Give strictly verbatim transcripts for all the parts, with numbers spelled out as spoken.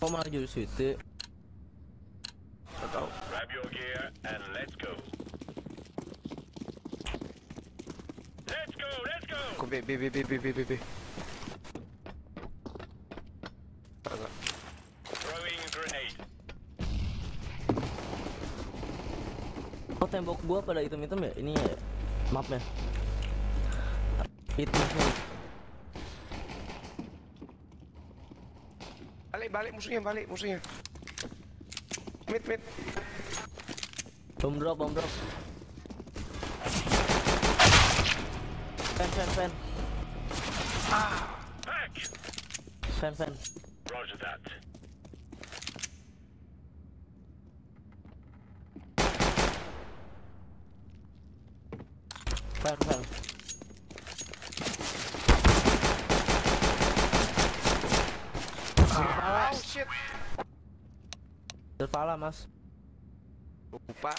Kok malah justru itu? Atau Grab your gear and let's go. Let's go, let's go. Kok B B B B B B B B. Agak. Throwing grenade. Oh tembok gua pada item-item ya? Ini ya mapnya. Itemnya. Balik balik musuhnya balik musuhnya. Mid mid. Bom drop, bom drop. Fan, fan, fan. Back. Fan, fan. Roger that. Fan, fan. Ah, oh shit. Terpala mas. Lupa.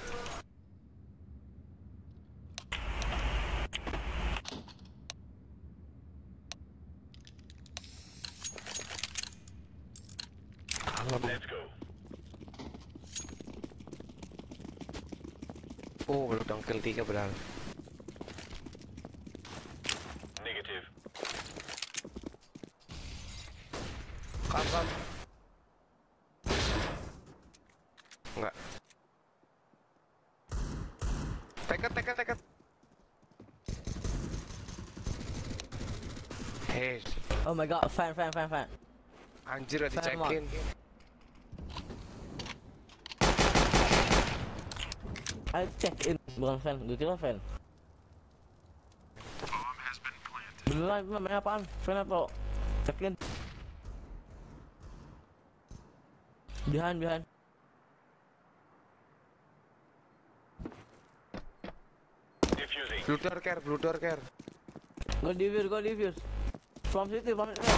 Let's go. Oh, baru dongkel tiga padahal. Negative. Kam kam. Enggak. Teket teket teket. Hei, Oh my god, fan, fan, fan, fan. anjir udah Fan dicekin. I check in, bukan fan, gue kira fan. Beneran, itu namanya apaan? Fan atau check in? Behind, behind. Diffusing. Blue door care, blue door care. Go defuse, go defuse. From city, from city.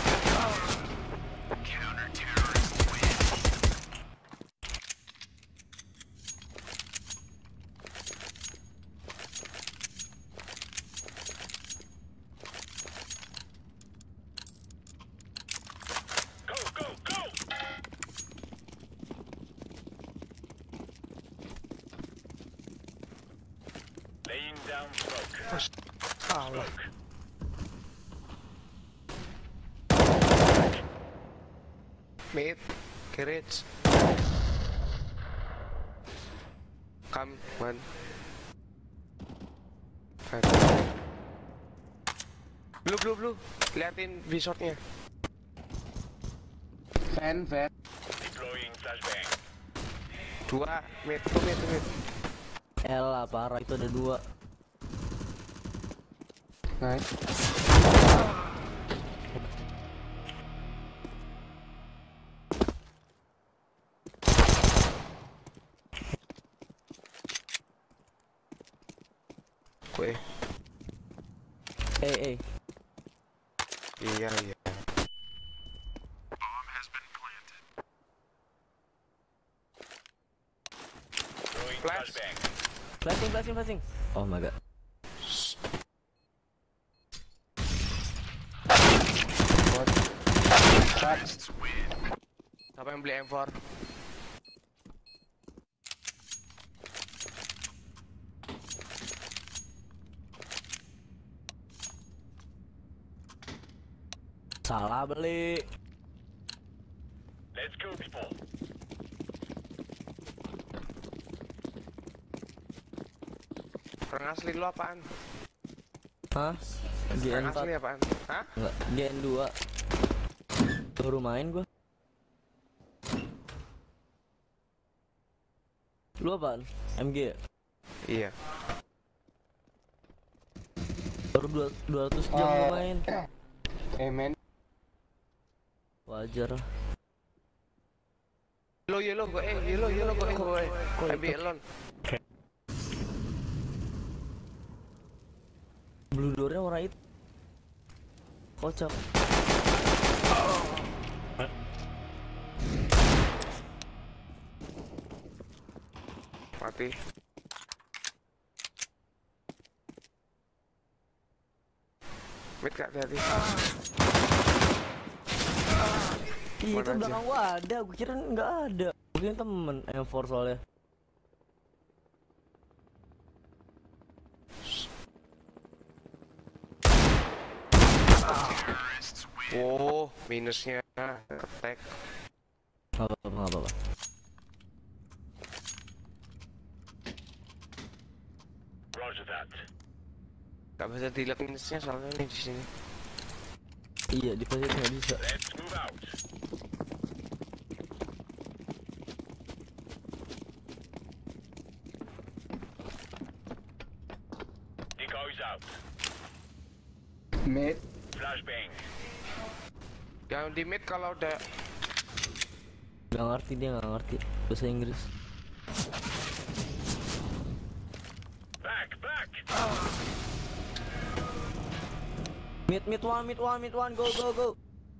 Go, go, go. Laying down smoke. Salah. Smoke. Mid, carriage. Come, one. Five. Blue, blue, blue. Liatin V-shotnya. Fan, fan. Deploying flashbang. Dua, mid, tuh mid, tuh mid. Elah parah, itu ada dua. Nice. Gue. Eh, eh. Iya, iya. Throwing Flash. flashbang. Flashing, flashing, flashing. Oh my god. Siapa yang beli M four? Salah beli. Let's go, people. Orang asli lu apaan? Hah? G N Orang asli empat. apaan? Hah? Enggak, G N dua. Baru main gua. Lu apaan? M G ya? Iya. Baru dua- dua ratus jam gua main. Eh men, Wajar. Yellow, yellow, gue eh, yellow, yellow, gue eh, gue eh. Ambil elon. Blue door-nya warna itu. Kocak. Mati. Mid kak, hati-hati. Ih, itu Mana aja? belakang gua ada, gua kira nggak ada. Mungkin temen M empat soalnya. Oh, minusnya ketek. Nggak apa-apa, nggak apa-apa. Roger that. Gak bisa dilihat minusnya soalnya nih di sini. Iya, di posisi nggak bisa. Let's move out. Decoys out. Mid. Flashbang. Yang di mid kalau udah Nggak ngerti, dia nggak ngerti bahasa Inggris. Back, back. Mid, mid one, mid one, mid one, go, go, go.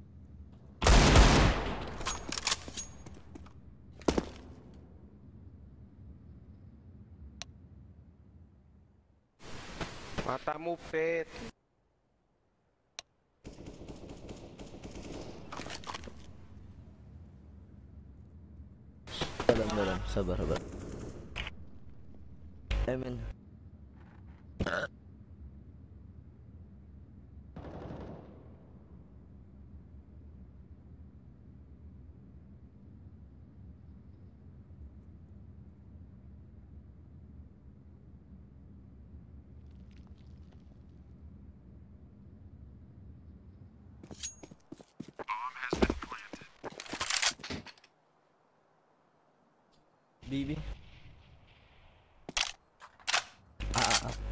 matamu pet. Dalam, dalam, sabar, sabar. Amin. B, B. Ah, ah, ah.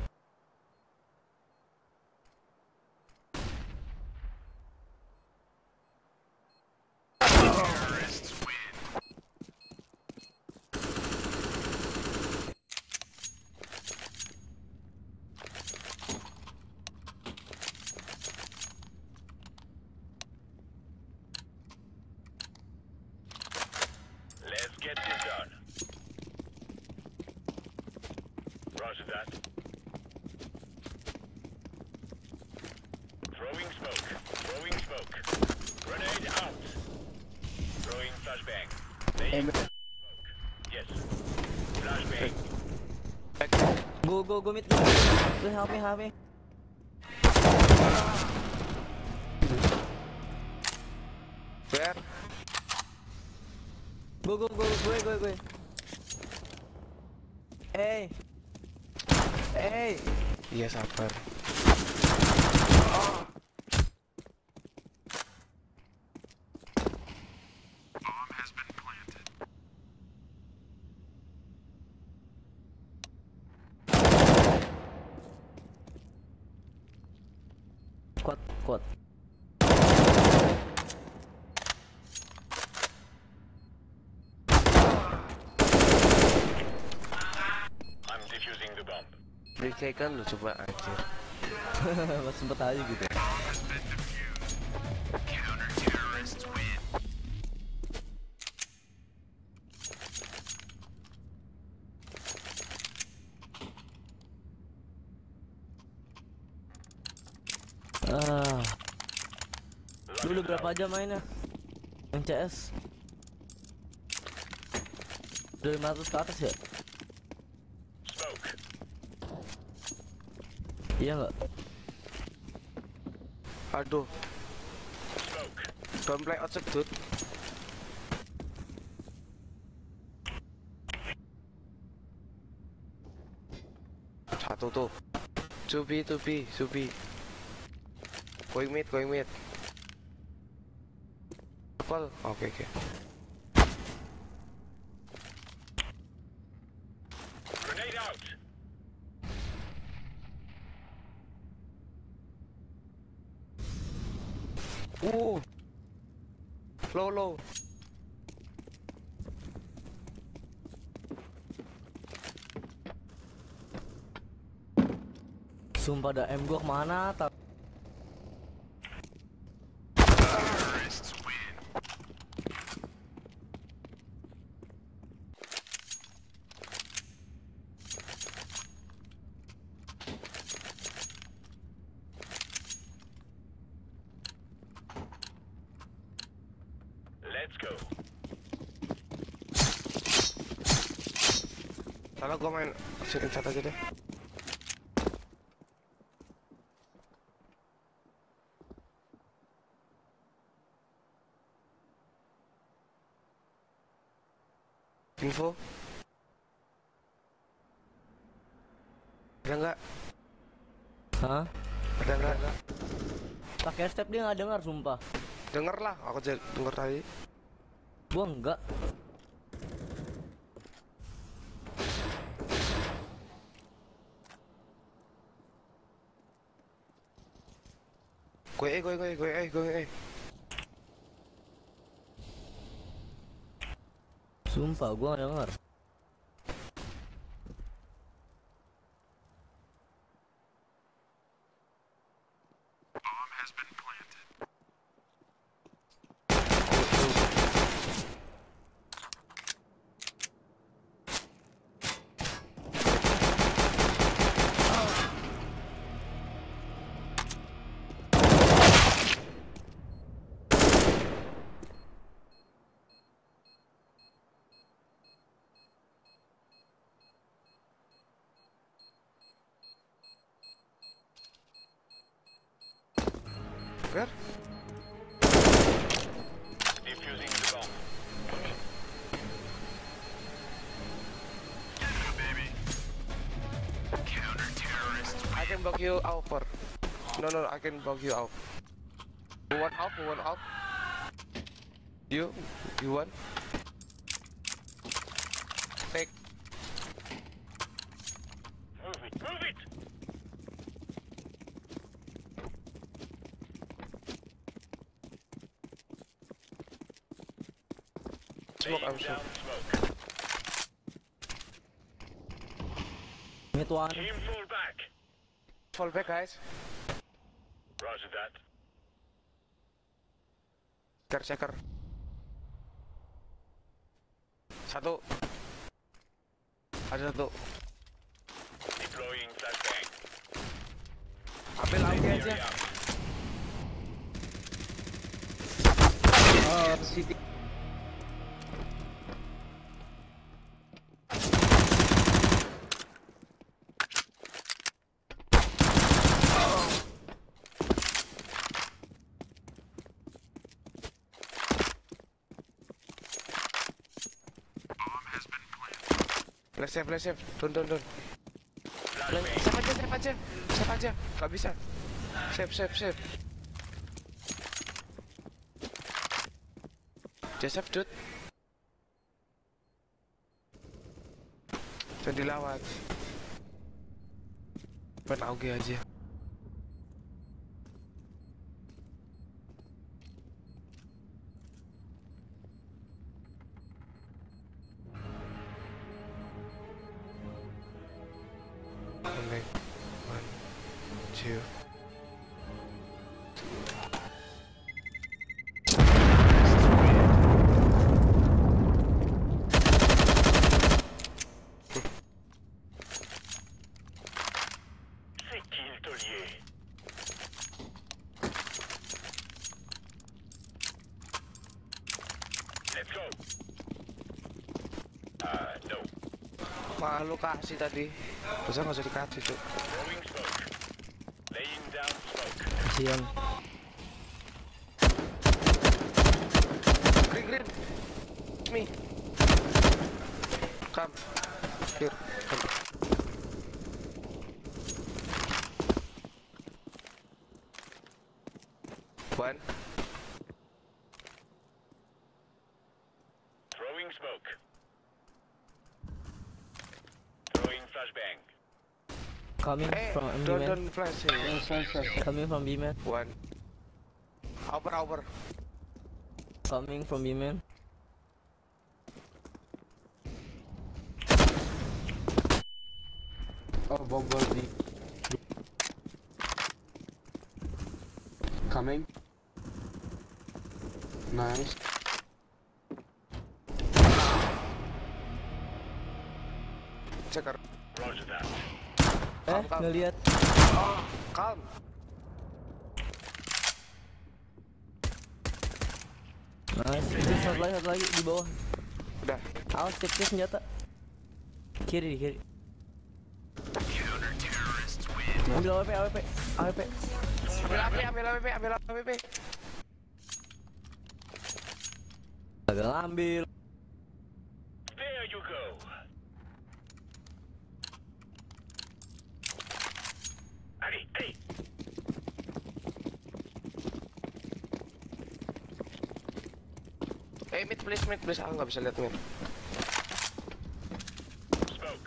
Let's get this done. Roger that. Throwing smoke. Throwing smoke. Grenade out. Throwing flashbang. Laying Amen. smoke. Yes. Flashbang. Go, go, go, mid, go. Go, help me, help me. Where? Go, go, go, go, go, go. Hey. Hey. Iya sabar. Kuat, kuat. I'm defusing the bomb. Beli kan lu coba aja. Mas sempet aja gitu. Ah. Dulu berapa jam mainnya? Yang C S? Udah lima ratus ke atas ya? Smoke. Iya nggak? Aduh, Smoke. don't play outside dude. Satu tuh. Subi, Subi, Subi. Going mid, going mid. Apple. Oke, oke. Grenade out. Uh. Low, low. Sumpah dah M gua kemana? Tak. go. Salah gua main sini chat aja deh. Info. Ada nggak? Hah? Ada nggak? Pakai step dia nggak dengar sumpah. Denger lah, aku jadi denger tadi. Gua enggak. Gue eh, gue gue gue eh, gue eh. Sumpah gua nggak dengar. Where? Defusing the bomb. I can block you out for. No no, I can block you out. Who want out? Who want out? You? You want? Take. Move it, move it! Smoke, I'm Laying sure. down smoke. Mid one. Team fall back. Fall back, guys. Roger that. Checker, checker. Satu. Ada satu. Deploying flashbang. Ambil lagi aja. Area. Oh, city. Flash save, flash save. Dun, dun, dun. Flashbang. Save aja, save aja. Save aja. Gak bisa. Save, save, save. Just save, dude. Jangan dilawat. Main A U G aja. Only one, two. C'est qui le taulier? Let's go. Uh, no. Malu kasih tadi. Bisa nggak usah dikasih, Cuk. Throwing smoke. Laying down smoke. Siang. Green, green. Me. Come. Here. Come. One. Throwing smoke. Throwing flashbang. Coming Eh, from B don't, man. don't flash here. Flash, flash, flash. Coming from B man. One. Over, over. Coming from B man. Oh, Bogor D. Coming. Nice. Checker. Roger that. Eh, Come, come. ngeliat. Oh, calm. Nice. Itu satu lagi, satu lagi di bawah. Udah. Awas cek senjata. Kiri, kiri. Ambil A W P, A W P, A W P. Ambil A W P, ambil A W P, ambil A W P. Agak ngambil. There you go. Hey, hey. Eh, mid please, mid please. Aku nggak bisa lihat mid. Smoke.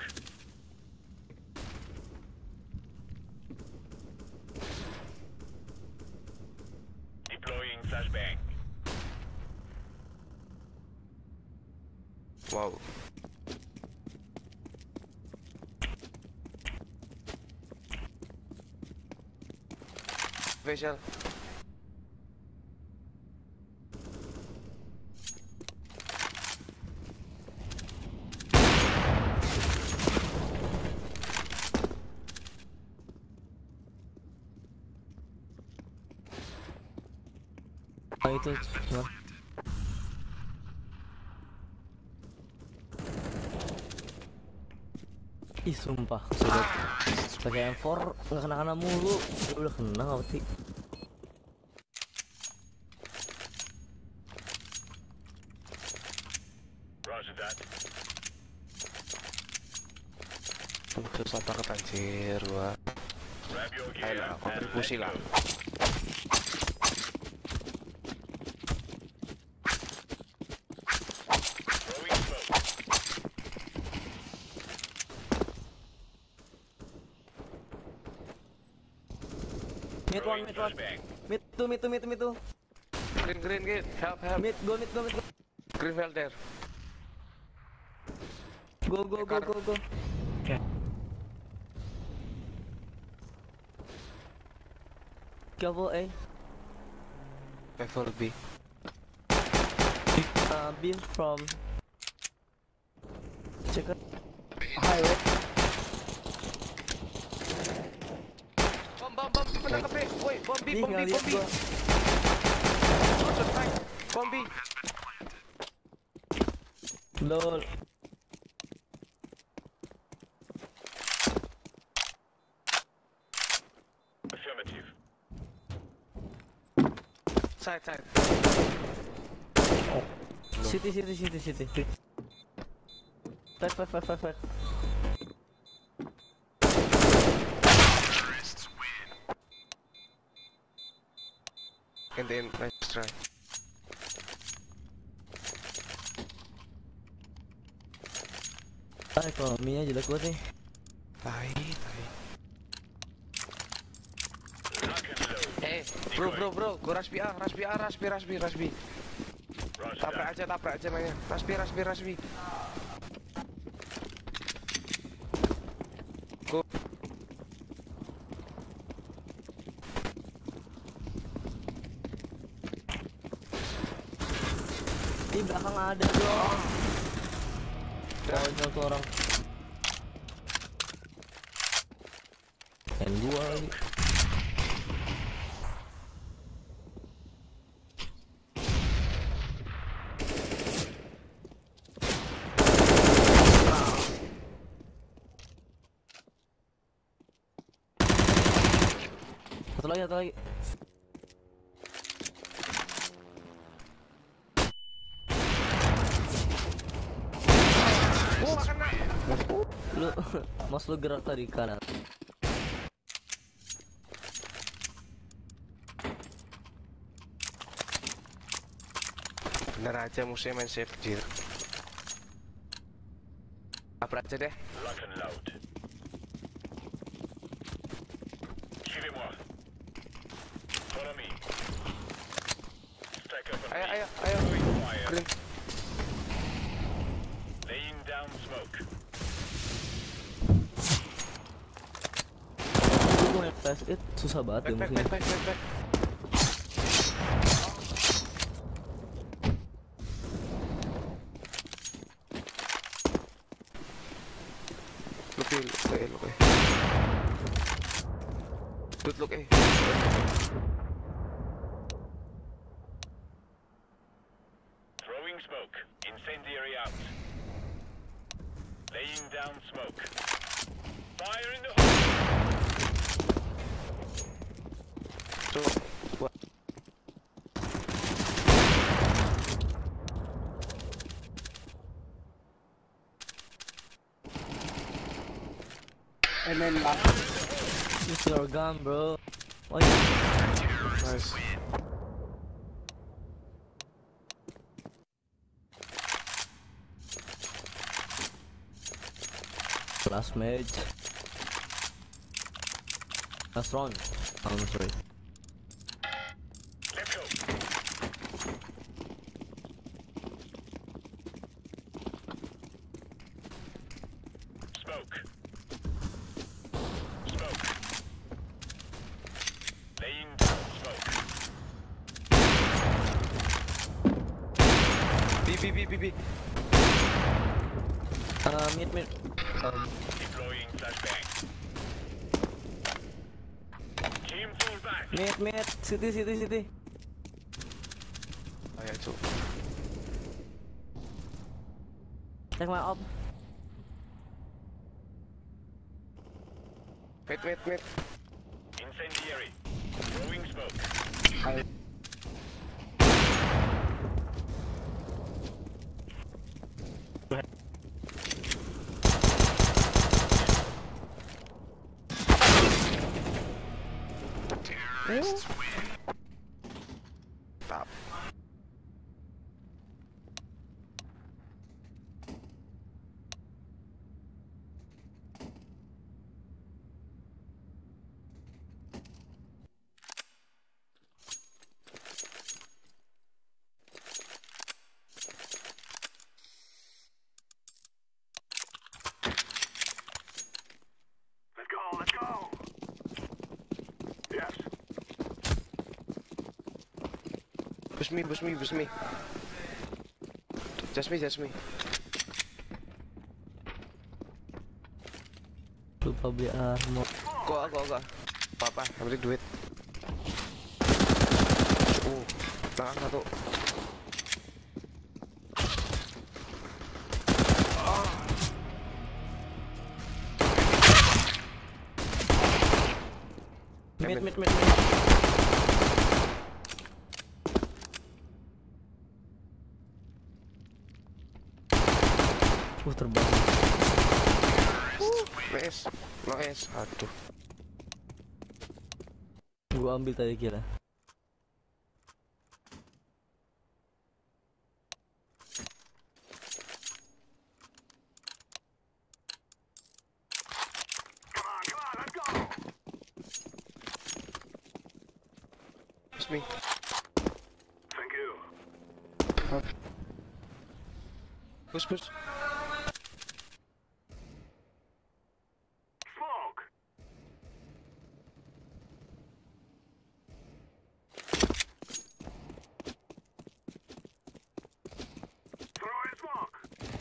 Deploying flashbang. Wow. Facial. Ah itu cuma. Ih sumpah sudah pakai M four nggak kena-kena mulu. Ya udah kena nggak sih? Roger that. Susah banget anjir gua. Grab your Ayo gear lah, and kontribusi let's lah. go. Throwing smoke. Mid one, mid one, Flashbang. mid two, mid two, mid two, mid two. Green, green, green. Help, help. Mid go, mid go, mid go. Green fell there. Go, go, go, go, go. Okay. Careful, A. Level B. Uh, beam from. Check it. Highway. Bom, bom, bom. Pada ke B. Woi, bom B, Ih, bom B, nggak bom lihat B. gua. Roger, back. Bom B. Lol. Affirmative. Side, side. City, city, city, city. Back, back, back, back, back. And then, nice try. Ah, ekonominya jelek banget nih. Tai, tai. Lock and load. Eh, bro, bro, bro. Go rush B A, rush B A, rush B, rush B, rush B. Roger Taprak that. aja, taprak aja mainnya. Rush B, rush B, rush B. Go. Di belakang ada dong. Oh, itu satu orang. Dan gua lagi. Satu lagi, satu lagi. Oh, gak kena. Lu, mas lu gerak tadi kanan. Bener aja musuhnya main safe, jir. Taprak aja deh. Lock and load. Suivez-moi. Follow me. Stack up on Ayo, me. ayo, ayo. Throwing fire. Green. Laying down smoke. Lu naik P S it susah banget ya Back, back, musuhnya. back, back, back, back. Look eh, look eh, look eh. Good look eh. smoke. Incendiary out. Laying down smoke. Fire in the hole. So, what? And then last. Use your gun, bro. Oh, Nice. last match. Last round. Oh, I'm sorry. Let's go. Smoke. Smoke. Laying down smoke. B, B, B, B, B. Uh, mid, mid. Um, Deploying flashbang. Team fall back. Mid, mid. City, city, city. oh yeah, two. Take my up. Wait, wait, wait. Incendiary. Throwing smoke. I Stop. Let's go, let's go. Yes. Push me, push me, push me. Just me, just me. Lupa beli armor. Go, go, go. Apa-apa, yang penting duit. Uh, belakang satu. Mid, mid, mid, mid. Uh, terbang. Nice, nice. Aduh. Gua ambil tadi kira. Push me. Thank you. Push, push. Smoke. Throwing smoke.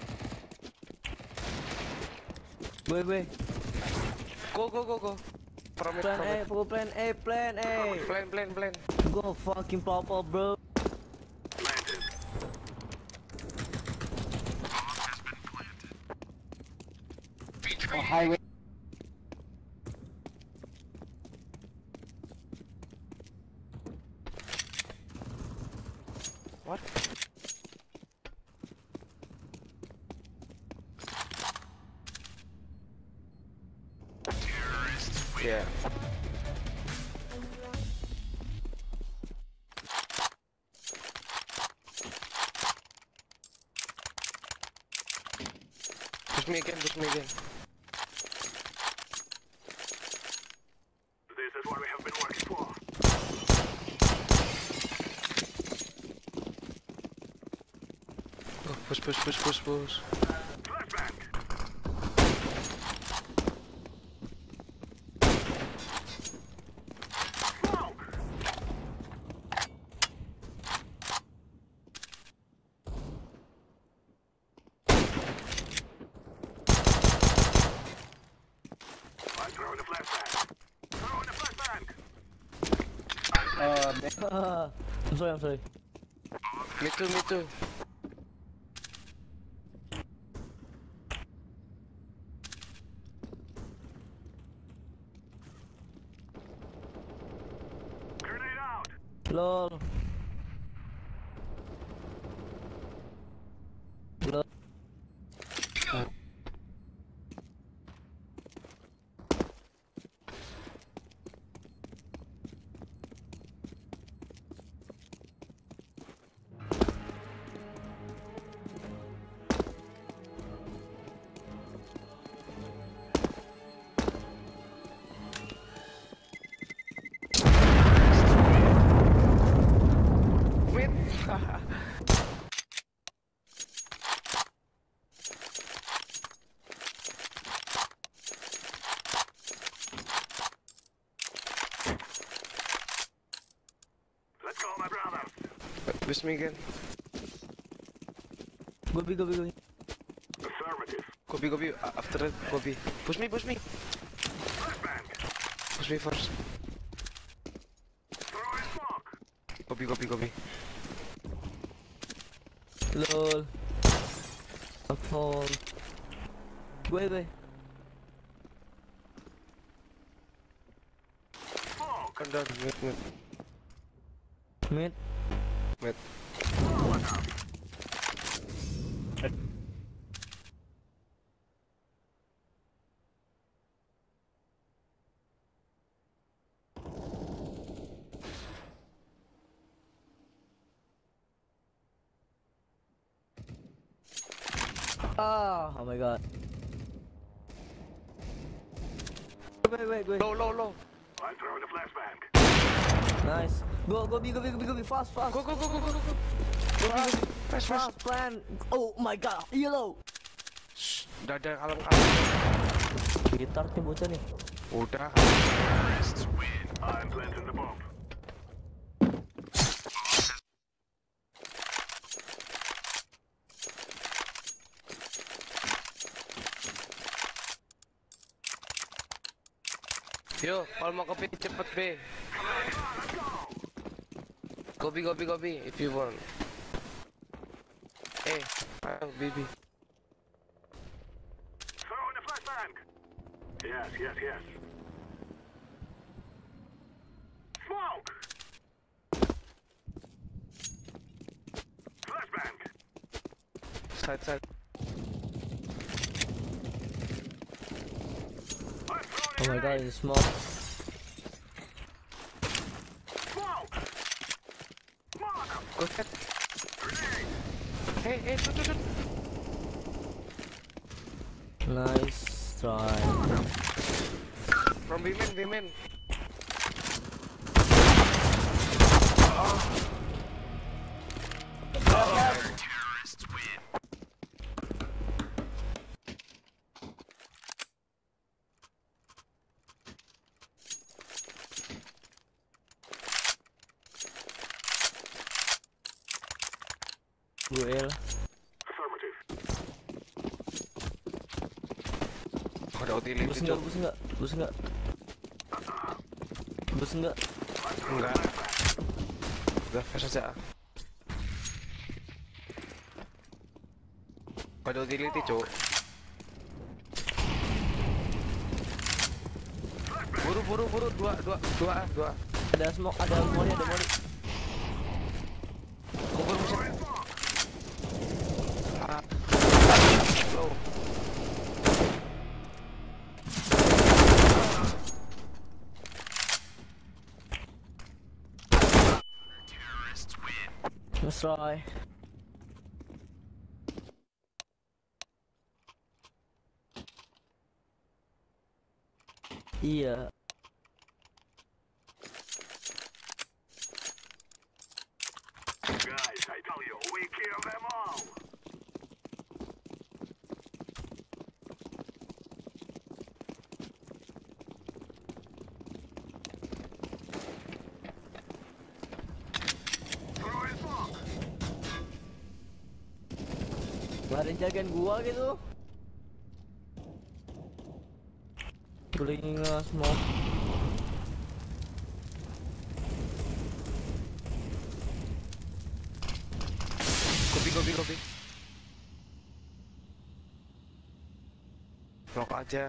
Wait, wait. Go, go, go, go. From it, Plan from A, it. go plan A, plan A. Plan, plan, plan. Go fucking pop up, bro. Planted. oh, highway. What? Yeah. Push me again, push me again. This is what we have been working for. Go, push, push, push, push, push. Flashbang. Smoke. I'm throwing the flashbang. Throwing the flashbang. Uh, then I'm sorry, I'm sorry. Me too, me too. Lol. Lol. Wait. Let's go, my brothers. Push me again. Go B, go B, go B. Affirmative. Go B, go B. Uh, After that, go B. Push me, push me. Flashbang. Push me first. Throw in smoke. Go B, go B, go B. Lol. Apple. Gue, gue. Smoke. Come down, mid, mid. Mid. Mid. Ah, oh my god. Wait, wait, wait. Low, low, low. I'm throwing a flashbang. Nice. Go, go B, go B, go B, go B. Fast, fast. Go, go, go, go, go, go. Fast, Fast, fast. fast, plan. Oh my god, yellow. Shh, udah ada alam-alam. Gitar nih bocah nih. Udah. I'm planting the bomb. Yo, kalau mau ke B cepet B. Go B, go B, go B if you want. Eh, ayo B, B. Throw in a flashbang. Yes, yes, yes. Smoke. Flashbang. Side, side. I'm throwing Oh a my god, grenade. it's small. Smoke. Smoke. Go set. Grenade. Hey, hey, shoot, shoot, shoot. Nice try. From B main, B main. Duel. Affirmative. Ada utility, Bus enggak, cok. bus enggak, bus enggak. Bus enggak. Enggak. Udah, flash aja. Ada utility, cok. Buru, buru, buru. Dua, dua, dua, dua. Ada smoke, ada molly, ada molly. Kubur musuh. Ah. Low. Let's try. Iya. Guys, I tell you, we kill them all. Throw in smoke. Gak ada yang jagain gua gitu. Boleh nge-smoke. Kopi, kopi, kopi. Blok aja.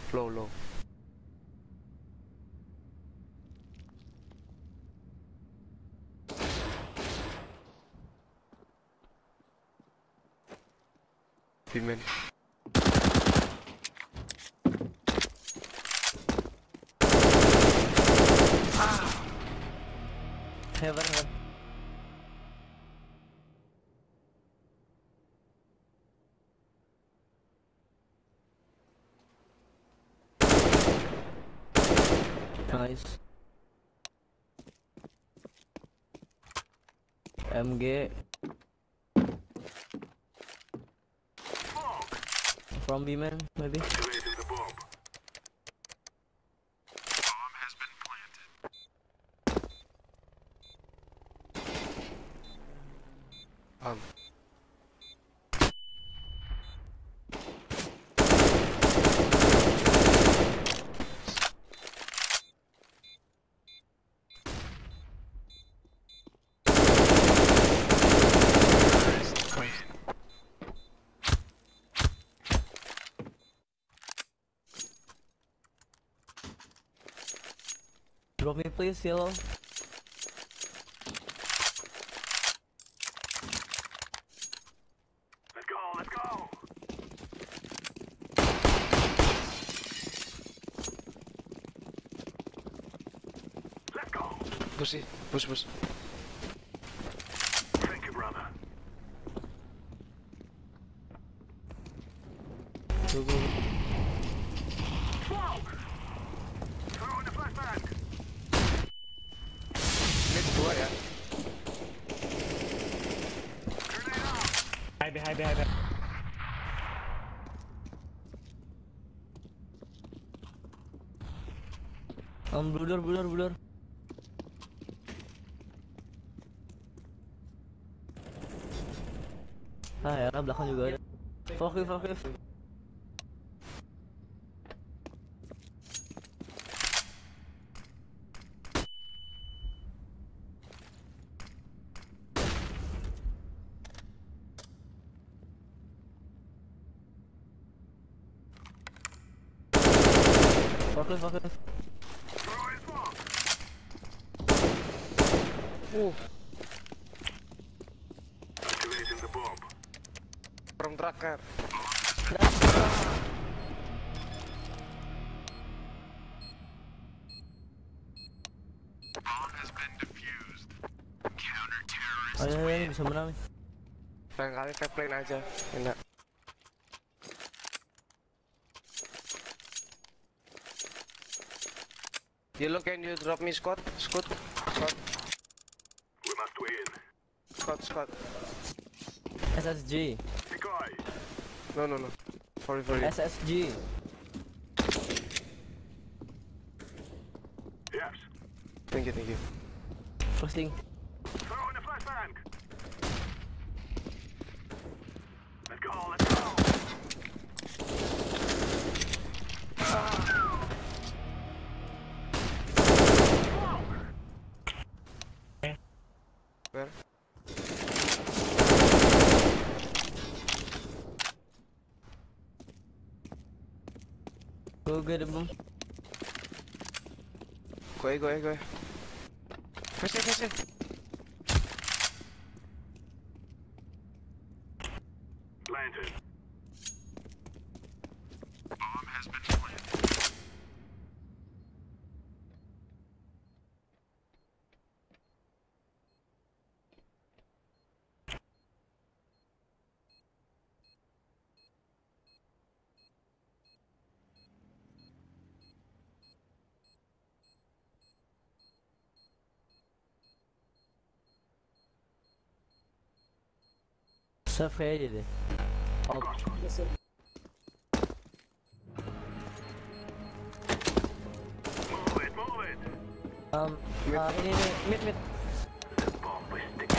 Low, low. Female. Heaven, heaven. Nice. M G from B-man, maybe. Um. Drop me please, yellow. Push it. Push, push. Thank you, brother. Go, go, go. Smoke! Throw in the flashbang! Mid dua ya. Grenade out! High B, high B, high B. Um, blue door, blue door, blue door. Ah ya, belakang juga ada. Focus, focus. Focus, focus. Throw in smoke! Uh, Activating the bomb. from tracker. Bomb has been defused. Counter-terrorist. Ayo, ayo, ini bisa menang nih. Lain kali tap lane aja. Enak. Yellow, can you drop me Scott? Scott? Scott? We must win. Scott, Scott. S S G, Decoy. No, no, no. Sorry for you. S S G. Yes. Thank you, thank you. First thing. Throw in the flashbang. Let's go, let's go. Where? Go get the bomb. Go ahead, go ahead, go ahead. Press it, press it. Planted. Bomb has been planted. Save aja deh. Oh, Move it, move it. um, ah, ini nih, mid mid. Bomb is sticking.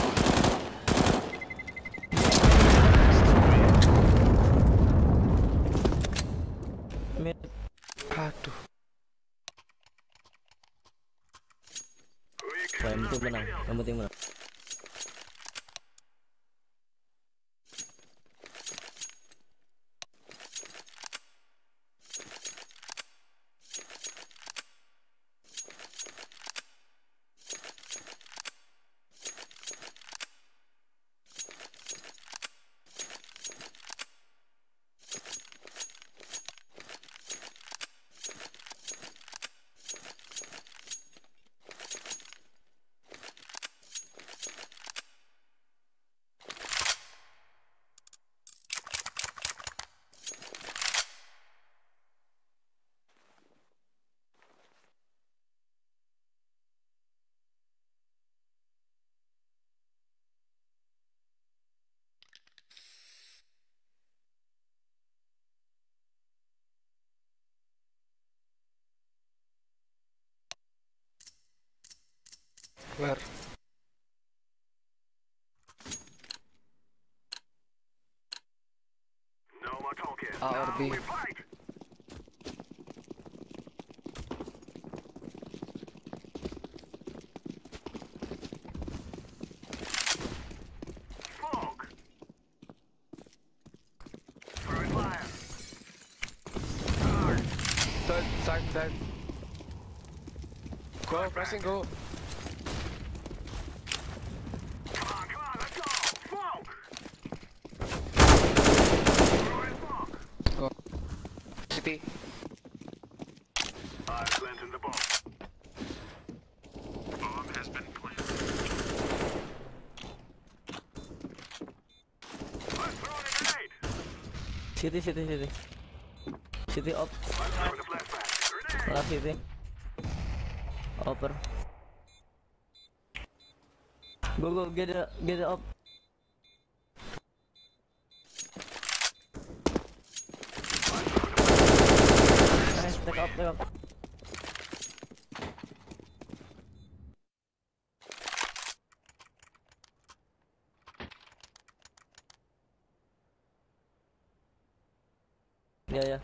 Mid. Aduh. We Wah, can yang penting menang, yang penting menang. Where? No more talking. A or B? We fight. Smoke. Throwing fire. Third, side, side. Go, pressing, go. Come on, come on, let's go. Smoke. Throwing smoke. Go. City. I planted the bomb. Bomb has been planted. I'm throwing a grenade. City, city, city. City up. I'm throwing a flashbang. Grenade. Last city. Upper. Go, go, get it, get it up. Nice, take up, take up. Yeah, yeah.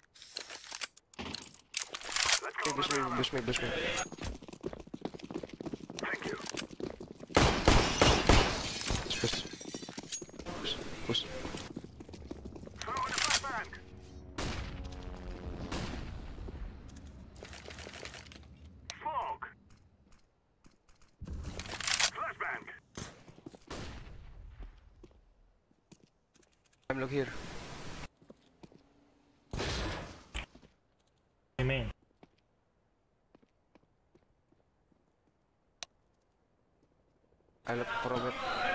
Let's go, Push me, push me, push me. Thank you. Push, push. Push, push. Throwing a flashbang. Smoke. Flashbang. I'm look here. Amen. I look for Robert.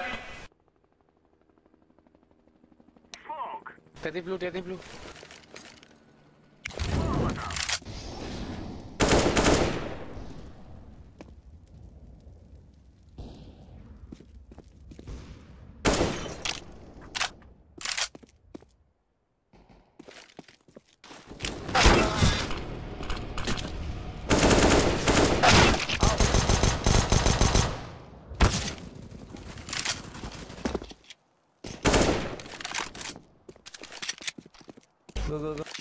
Smoke. Teddy blue, Teddy blue. Go, go, go.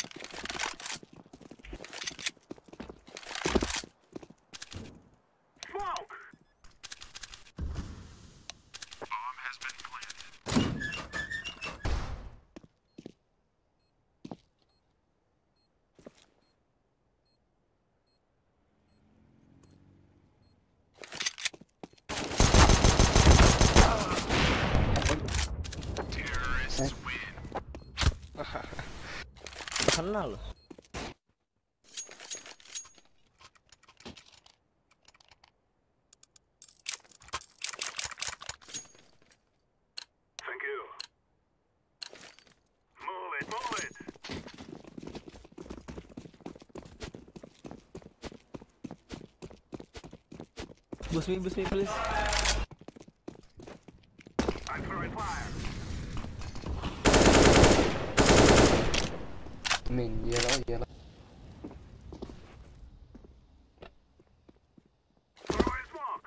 Smoke. Bomb has been planted. Terrorists win. Kenal loh. Thank you. Move it, move it. Boost me, boost me, please. I'm throwing fire. Min yellow, yellow. Throwing smoke.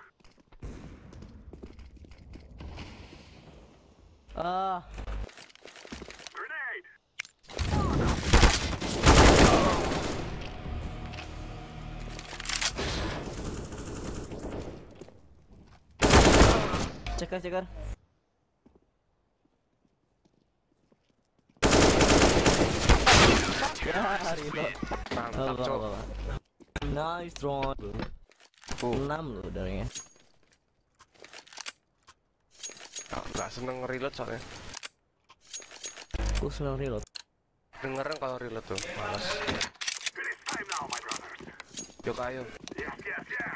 Ah, Grenade. cekar, cekar. Ya, reload. Mantap, Allah, cok. Allah. Nice drone. Uh, enam loh udaranya. oh, nggak seneng reload soalnya. Aku senang reload. Dengeran kalau reload tuh, malas. Finish time now, my brother. Yuk ayo. Yes, yes, yes.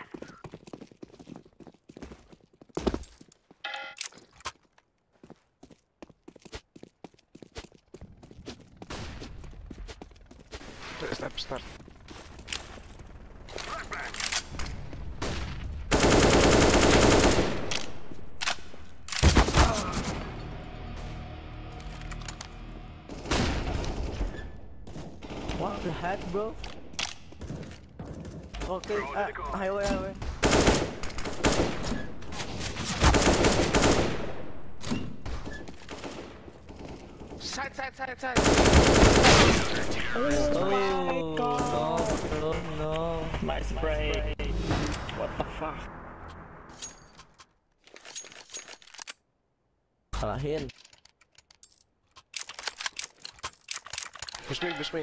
Step start. Flashbang. What the heck, bro? Okay, uh, highway, highway. side, side, side. Oh my god. No, no. Nice break. What the fuck? Kalahin. Push me, push me.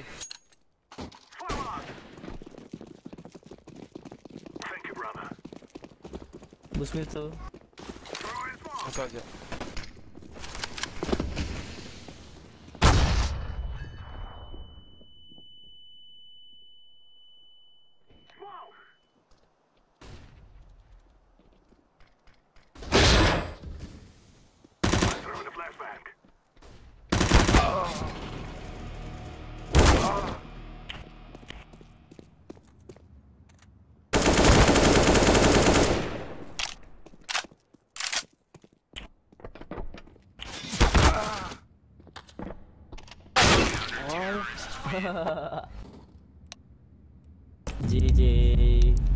Thank you, brother. Bus me tuh. Satu aja. Throwing a flashbang. G G.